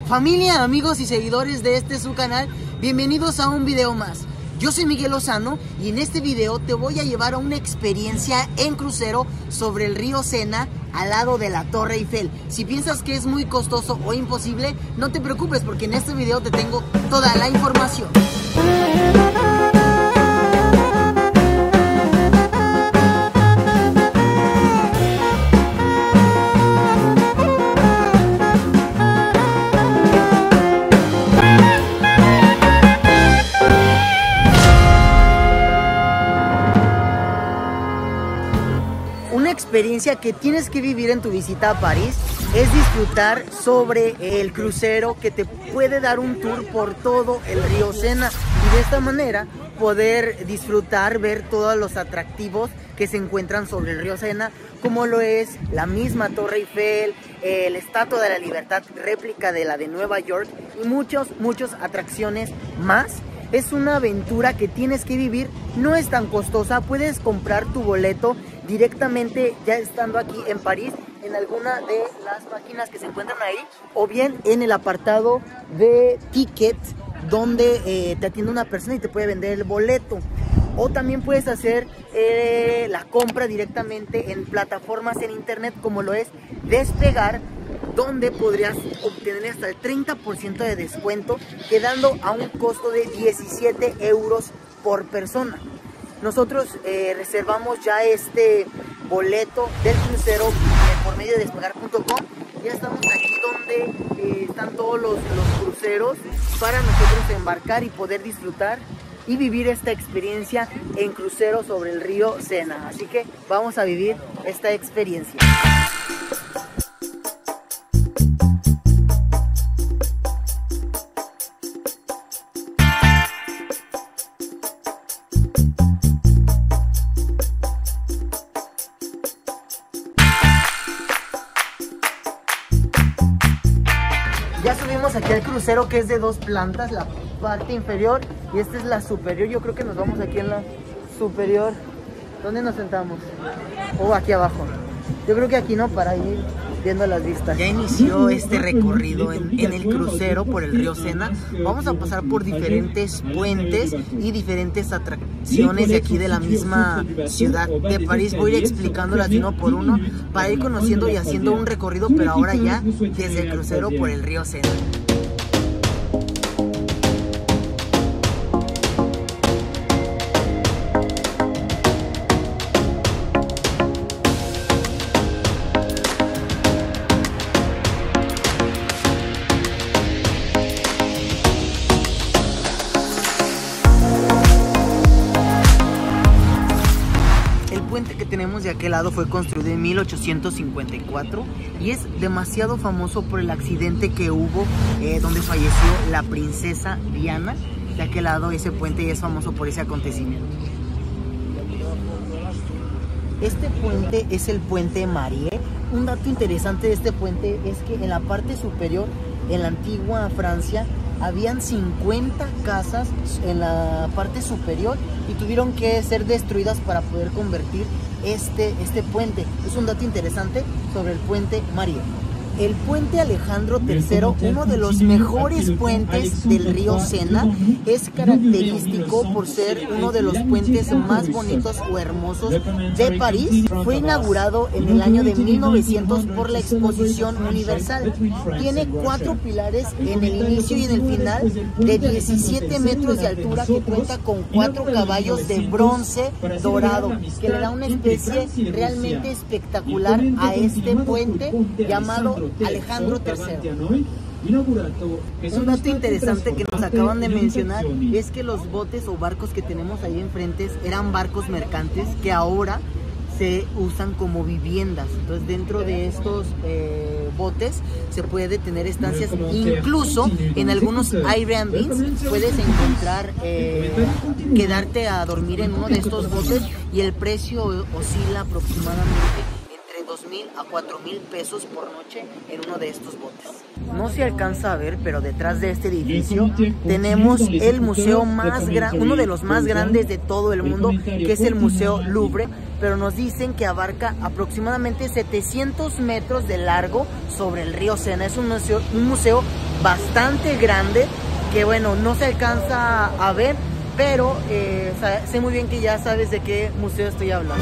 Familia, amigos y seguidores de su canal, bienvenidos a un video más. Yo soy Miguel Lozano y en este video te voy a llevar a una experiencia en crucero sobre el río Sena al lado de la Torre Eiffel. Si piensas que es muy costoso o imposible, no te preocupes porque en este video te tengo toda la información. Una experiencia que tienes que vivir en tu visita a París es disfrutar sobre el crucero que te puede dar un tour por todo el río Sena y de esta manera poder disfrutar, ver todos los atractivos que se encuentran sobre el río Sena, como lo es la misma Torre Eiffel, la Estatua de la Libertad, réplica de la de Nueva York y muchas atracciones más. Es una aventura que tienes que vivir, no es tan costosa, puedes comprar tu boleto directamente ya estando aquí en París en alguna de las máquinas que se encuentran ahí o bien en el apartado de ticket donde te atiende una persona y te puede vender el boleto, o también puedes hacer la compra directamente en plataformas en internet como lo es Despegar, donde podrías obtener hasta el 30% de descuento, quedando a un costo de 17 euros por persona. Nosotros reservamos ya este boleto del crucero por medio de despegar.com. Ya estamos aquí donde están todos los cruceros para nosotros embarcar y poder disfrutar y vivir esta experiencia en crucero sobre el río Sena. Así que vamos a vivir esta experiencia. Ya subimos aquí al crucero, que es de 2 plantas, la parte inferior y esta es la superior. Yo creo que nos vamos aquí en la superior. ¿Dónde nos sentamos? O aquí abajo. Yo creo que aquí no, para ir viendo las vistas. Ya inició este recorrido en el crucero por el río Sena. Vamos a pasar por diferentes puentes y diferentes atracciones de aquí de la misma ciudad de París. Voy a ir explicándolas de uno por uno para ir conociendo y haciendo un recorrido, pero ahora ya desde el crucero por el río Sena. El puente que tenemos de aquel lado fue construido en 1854 y es demasiado famoso por el accidente que hubo donde falleció la princesa Diana. De aquel lado ese puente es famoso por ese acontecimiento. Este puente es el puente Marie. Un dato interesante de este puente es que en la parte superior, en la antigua Francia, habían 50 casas en la parte superior y tuvieron que ser destruidas para poder convertir este puente. Es un dato interesante sobre el puente Marie. El puente Alejandro III, uno de los mejores puentes del río Sena, es característico por ser uno de los puentes más bonitos o hermosos de París. Fue inaugurado en el año de 1900 por la Exposición Universal. Tiene 4 pilares en el inicio y en el final de 17 metros de altura, que cuenta con 4 caballos de bronce dorado, que le da una especie realmente espectacular a este puente llamado Alejandro III. Un dato interesante que nos acaban de mencionar es que los botes o barcos que tenemos ahí enfrente eran barcos mercantes que ahora se usan como viviendas. Entonces dentro de estos botes se puede tener estancias, incluso en algunos Airbnbs puedes encontrar quedarte a dormir en uno de estos botes y el precio oscila aproximadamente entre 2,000 a 4,000 pesos por noche en uno de estos botes. No se alcanza a ver, pero detrás de este edificio tenemos el museo más grande, uno de los más grandes de todo el mundo, que es el Museo Louvre, pero nos dicen que abarca aproximadamente 700 metros de largo sobre el río Sena. Es un museo bastante grande que bueno, no se alcanza a ver, pero sé muy bien que ya sabes de qué museo estoy hablando.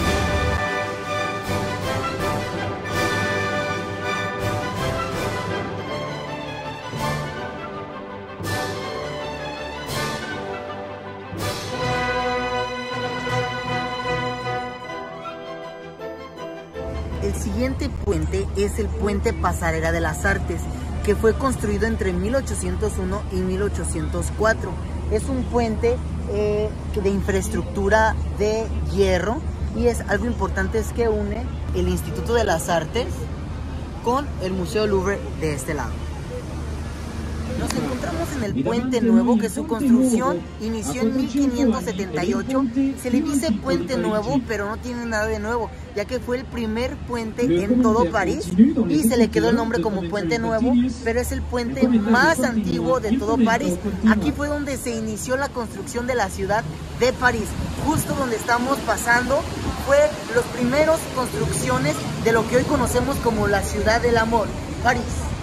El siguiente puente es el puente Pasarela de las Artes, que fue construido entre 1801 y 1804. Es un puente de infraestructura de hierro y es algo importante, es que une el Instituto de las Artes con el Museo Louvre de este lado. Nos encontramos en el Puente Nuevo, que su construcción inició en 1578. Se le dice Puente Nuevo, pero no tiene nada de nuevo, ya que fue el primer puente en todo París y se le quedó el nombre como Puente Nuevo, pero es el puente más antiguo de todo París. Aquí fue donde se inició la construcción de la ciudad de París. Justo donde estamos pasando fue los primeros construcciones de lo que hoy conocemos como la ciudad del amor, París.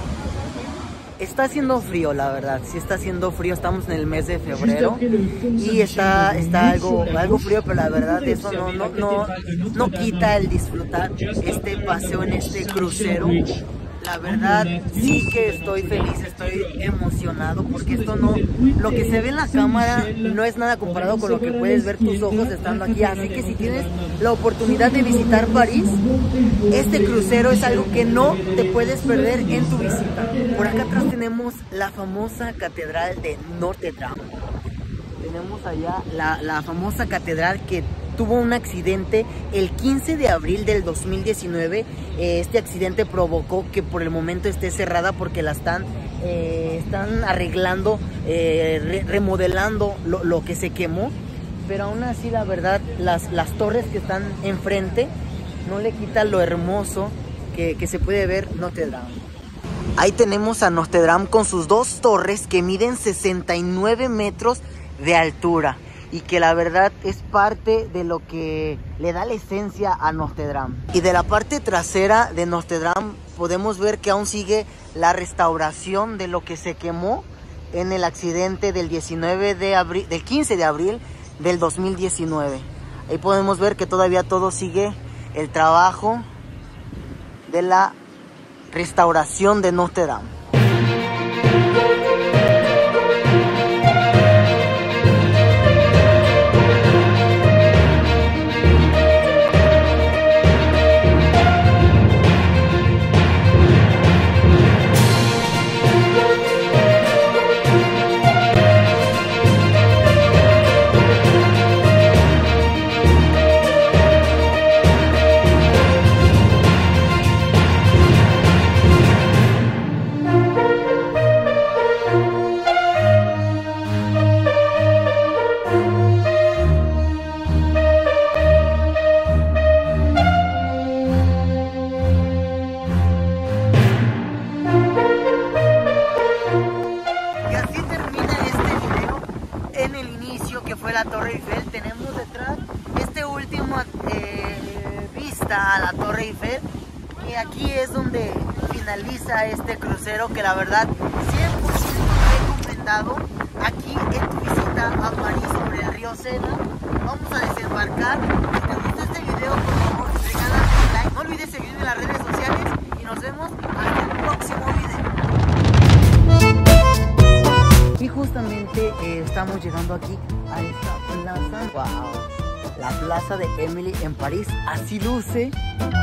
Está haciendo frío, la verdad, sí está haciendo frío, estamos en el mes de febrero y está algo frío, pero la verdad eso no quita el disfrutar este paseo en este crucero. La verdad sí que estoy feliz, estoy emocionado, porque esto lo que se ve en la cámara no es nada comparado con lo que puedes ver tus ojos estando aquí. Así que si tienes la oportunidad de visitar París, este crucero es algo que no te puedes perder en tu visita. Por acá atrás tenemos la famosa Catedral de Notre Dame. Tenemos allá la famosa catedral que tuvo un accidente el 15 de abril del 2019. Este accidente provocó que por el momento esté cerrada porque la están arreglando, remodelando lo que se quemó. Pero aún así, la verdad, las torres que están enfrente no le quitan lo hermoso que se puede ver Notre Dame. Ahí tenemos a Notre Dame con sus dos torres que miden 69 metros de altura, y que la verdad es parte de lo que le da la esencia a Notre Dame. Y de la parte trasera de Notre Dame podemos ver que aún sigue la restauración de lo que se quemó en el accidente del 15 de abril del 2019. Ahí podemos ver que todavía todo sigue el trabajo de la restauración de Notre Dame. La Torre Eiffel, tenemos detrás este último vista a la Torre Eiffel, y aquí es donde finaliza este crucero, que la verdad 100% recomendado aquí en tu visita a París sobre el río Sena. Vamos a desembarcar. Si te gustó este video, por favor regálame un like, no olvides seguirme en las redes sociales y nos vemos hasta el próximo video. Y justamente estamos llegando aquí a esta plaza. Wow, la plaza de Émile en París. Así luce